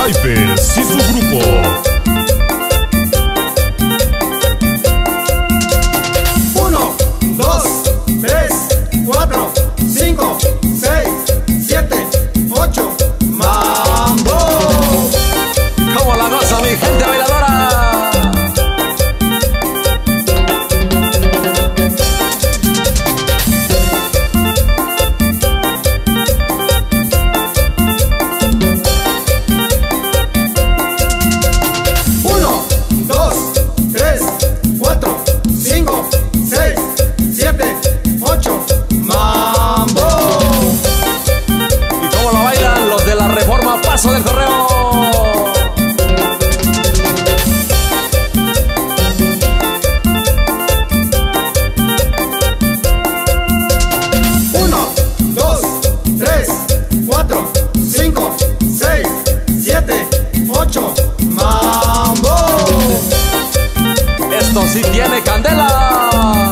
Hypers y su grupo. 1, 2, 3, 4, 5, 6, 7, 8, ¡mambo! Como la goza mi gente bailadora. Paso del correo. 1, 2, 3, 4, 5, 6, 7, 8, ¡mambo! Esto sí tiene candela.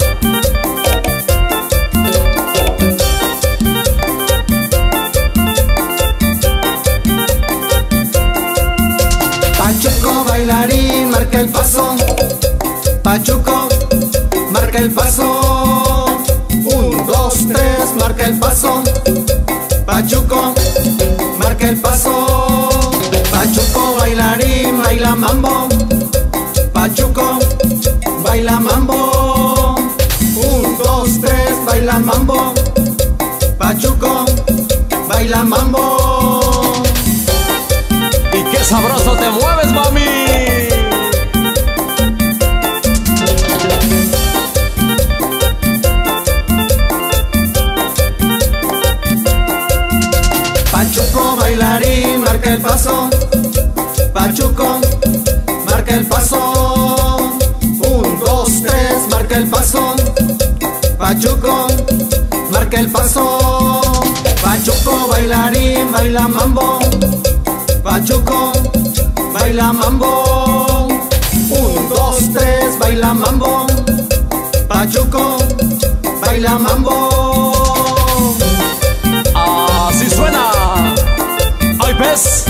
Pachuco bailarín, marca el paso. Pachuco, marca el paso. 1, 2, 3, marca el paso. Pachuco, marca el paso. Pachuco bailarín, baila mambo. Pachuco, baila mambo. 1, 2, 3, baila mambo. Pachuco, baila mambo. Y qué sabroso te mueves, mami. Pachuco bailarín, marca el paso. Pachuco, marca el paso. 1, 2, 3, marca el paso. Pachuco, marca el paso. Pachuco bailarín, baila mambo. Pachuco, baila mambo. 1, 2, 3, baila mambo. Pachuco, baila mambo. Así suena. Hypers.